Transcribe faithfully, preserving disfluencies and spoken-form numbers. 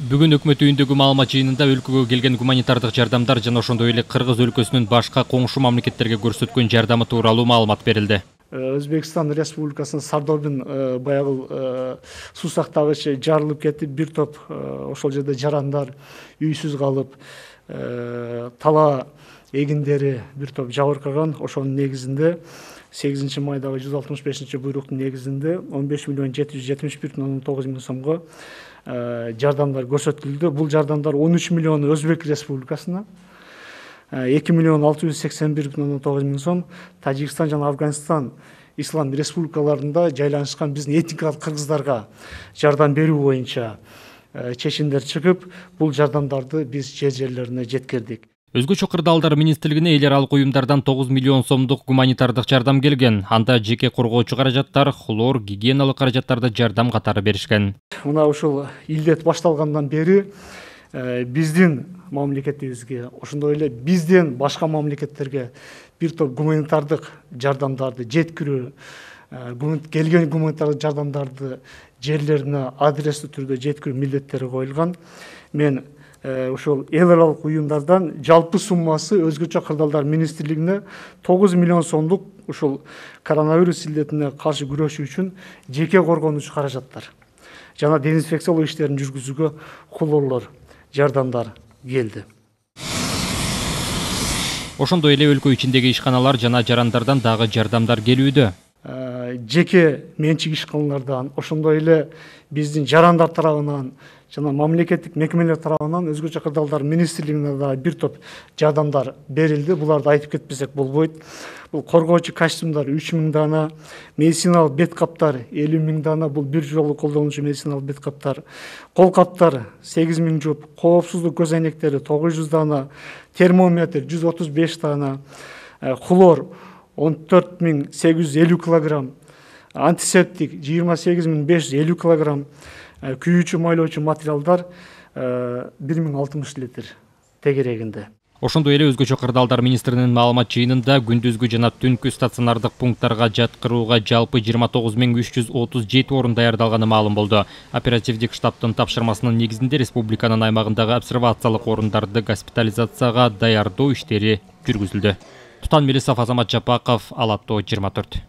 Бүгүн өкмөт үйүндөгү маалымат жыйынында өлкөгө келген гуманитардык жардамдар жана ошондой эле Кыргыз өлкөсүнүн башка коңшу мамлекеттерге көрсөткөн жардамы тууралуу маалымат берилди. Өзбекстан Республикасынын Сардордун баягы суу сактагычы жарылып кетип, бир топ ошол жерде жарандар үйсүз калып, тала эгиндери бир топ жабыркаган. Ошонун негизинде сегизинчи майдагы жүз алтымыш бешинчи буйруктун негизинде он беш миллион жети жүз жетимиш бир бүтүн ондон тогуз миң сомго жардамдар көрсөтүлдү. Бул жардамдар он үч миллион Өзбек Республикасына, эки миллион алты жүз сексен бир бүтүн ондон тогуз миң сом Тажикстан жана Афганистан ислам республикаларында жайланышкан биздин этникалык кыргыздарга жардам берүү боюнча чечимдер чыгып, бул жардамдарды биз жер жерлерине жеткирдик. Өзгөчө кырдаалдар министрлигине эл аралык уюмдардан тогуз миллион сомдук гуманитардык жардам келген. Анда жеке коргоочу каражаттар, хлор, гигиеналык каражаттарды жардам катары беришкен. Мына ушул илдет башталгандан бери биздин мамлекетибизге, ошондой эле бизден башка мамлекеттерге бир топ гуманитардык жардамдарды жеткирүү, келген гуманитардык жардамдарды жерлерине адрестүү түрдө жеткирүү милдеттери коюлган. Мен ошол эл аралык уюмдардан жалпы суммасы өзгөчө кырдаалдар министрлигине тогуз миллион сомдук ушул коронавирус илдетине каршы күрөшүү үчүн жеке коргонуучу каражаттар жана дезинфекциялоо иштерин жүргүзүүгө хлорлор жардамдар келди. Ошондой эле өлкө ичиндеги ишканалар жана жарандардан дагы жардамдар келүүдө. Жеке менчик ишканалардан, ошондой эле биздин жарандар тарабынан жана мамлекеттик мекемелер тарабынан өзгөчө кырдаалдар министрлигине да бир топ жардамдар берилди. Буларды айтып кетпесек болбойт. Бул коргоочу костюмдар үч миң дана, медициналык бет каптар элүү миң дана, бул бир жолу колдонуучу медициналык бет каптар, кол каптар сегиз миң жуп, коопсуздук көз айнектери тогуз жүз дана, термометр жүз отуз беш дана, хлор он төрт миң сегиз жүз элүү килограмм, антисептик жыйырма сегиз миң беш жүз элүү килограмм, күйүүчү майлоочу материалдар бир миң алтымыш литр тегерегинде. Ошондой эле өзгөчө кырдаалдар министринин маалымат жыйынында күндүзгү жана түнкү стационардык пункттарга жаткырууга жалпы жыйырма тогуз миң үч жүз отуз жети орун даярдалганы маалым болду. Оперативдик штабтын тапшырмасынын негизинде республиканын аймагындагы обсервациялык орундарды госпитализацияга даярдоо иштери жүргүзүлдү. Тутан Мелисов, Азамат Жапаков, Ала-Тоо жыйырма төрт.